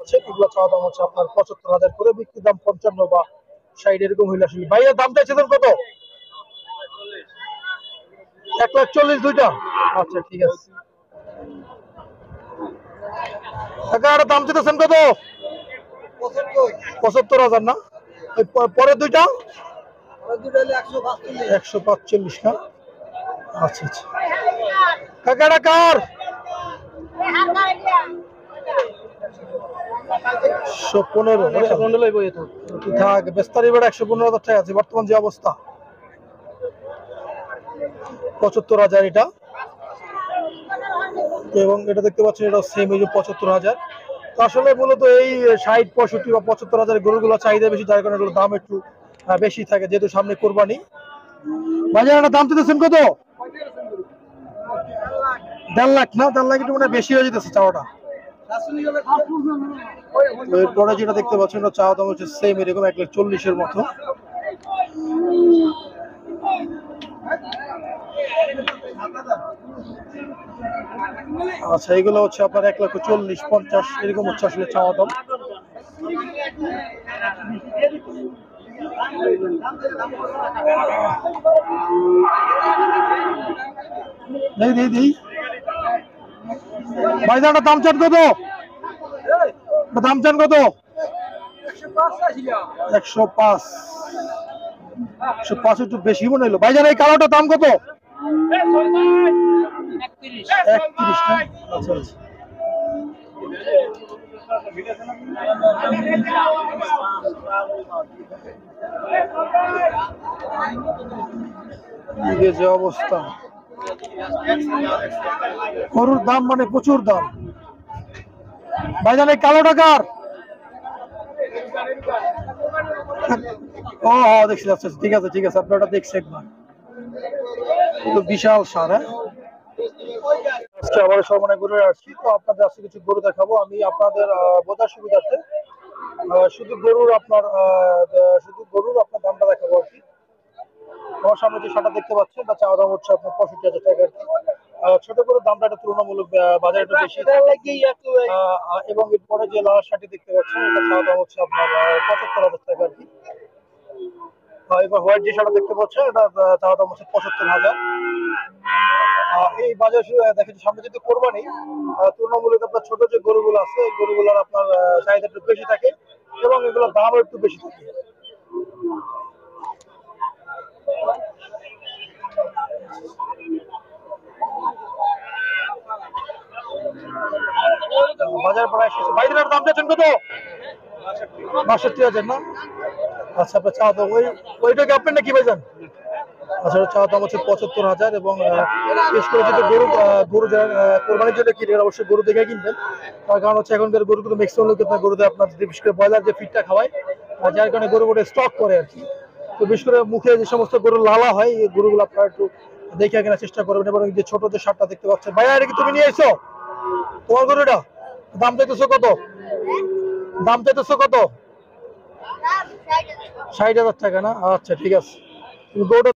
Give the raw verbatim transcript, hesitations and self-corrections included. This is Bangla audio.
পাচ্ছেন, এগুলো চাওয়া দাম হচ্ছে আপনার পঁচাত্তর হাজার করে, বিক্রির দাম পঞ্চান্ন বা ষাট এরকম হইলে আসলে। ভাইয়া দাম চাইছেন কত? এক লাখ চল্লিশ দুইটা। আচ্ছা ঠিক আছে কাকা, আর দাম চাইতেছেন কত? পঁচাত্তর হাজার না? ওই পরের দুইটা একশো পাঁচচল্লিশ না? আচ্ছা আচ্ছা কাকা, এটা কার? একশো পনেরো থাক বেস্তারি বেড়া, একশো পনেরো হাজার টাকা আছে বর্তমান যে অবস্থা। পঁচাত্তর হাজার এটা, এবং এটা দেখতে পাচ্ছেন এটা সেম এই যে পঁচাত্তর হাজার। তো আসলে মূলত এই ষাট পঁয়ষট্টি বা পঁচাত্তর হাজার গরুগুলো চাহিদা বেশি, যার কারণে এগুলোর দাম একটু বেশি থাকে, যেহেতু সামনে কোরবানি। বাজারে দাম চাইতেছেন কত? দেড় লাখ না? দেড় লাখ একটু মানে বেশি হয়ে যেতেছে চাওয়াটা। এরপরে যেটা দেখতে পাচ্ছেন ওটা চাওয়া দাম হচ্ছে সেম এরকম এক লাখ চল্লিশের মতো। আচ্ছা এগুলো হচ্ছে আপনার এক লক্ষ চল্লিশ পঞ্চাশ এরকম হচ্ছে আসলে চাওয়া দাম। ভাইজানটা দাম চান কত? দাম চান কত? একশো পাঁচ। একশো পাঁচ একটু বেশি মনে হলো। ভাইজান এই কালোটার দাম কত? একত্রিশ। আচ্ছা আচ্ছা যে অবস্থা, গরুর দাম মানে প্রচুর দাম। ভাইজান এই কালো টাকার? ও দেখছি, আচ্ছা ঠিক আছে ঠিক আছে, আপনারা দেখছি একবার। বিশাল সার। হ্যাঁ আজকে আবার সরমানে ঘুরে আসছি, তো আপনাদের আজকে কিছু গরু দেখাবো আমি আপনাদের বোঝার সুবিধার্থে। শুধু গরুর আপনার শুধু গরুর আপনার দামটা দেখাবো আর কি। আমার সামনে যে শাটা দেখতে পাচ্ছেন এটা চাওয়া দাম হচ্ছে আপনার পঁয়ষট্টি হাজার টাকা আর কি। ছোট গরুর দামটা একটা তুলনামূলক বাজারে একটু বেশি, এবং এরপরে যে লাল শাটি দেখতে পাচ্ছেন এটা চাওয়া দাম হচ্ছে আপনার পঁচাত্তর হাজার টাকা আর কি। এবার হোয়াইট যে শাটা দেখতে পাচ্ছেন এটা চাওয়া দাম হচ্ছে পঁচাত্তর হাজার। এই বাজার দেখেন সামনে যদি কোরবানি, তুলনামূলক আপনার ছোট যে গরুগুলো আছে এই গরুগুলোর আপনার চাহিদা একটু বেশি থাকে এবং এগুলোর দামও একটু বেশি থাকে। বাজার প্রায় শেষ। ভাইদের দাম চাচ্ছেন কত? বাষট্টি হাজার না? আচ্ছা আপনার চাওয়া দাম ওই ওইটাকে আপনার নাকি ভাইজান? আচ্ছা চাওয়া দাম হচ্ছে পঁচাত্তর হাজার, এবং বিশেষ করে যদি গরু গরু কোরবানির জন্য কিনবেন অবশ্যই গরু দেখে কিনবেন। তার কারণ হচ্ছে এখনকার গরুগুলো ম্যাক্সিমাম লোক আপনার গরুতে আপনার বিশেষ করে ব্রয়লার যে ফিডটা খাওয়ায়, যার কারণে গরুগুলো স্টক করে আর কি। তো বিশেষ করে মুখে যে সমস্ত গরু লালা হয় এই গরুগুলো আপনারা একটু দেখে কেনার চেষ্টা করবেন। এবং যে ছোট যে সারটা দেখতে পাচ্ছেন, ভাইয়া এটা কি তুমি নিয়ে এসো? তোমার গরুটা দাম চাইতেছো কত? দাম চাইতেছো কত? ষাট হাজার টাকা না? আচ্ছা ঠিক আছে। তুমি গরুটা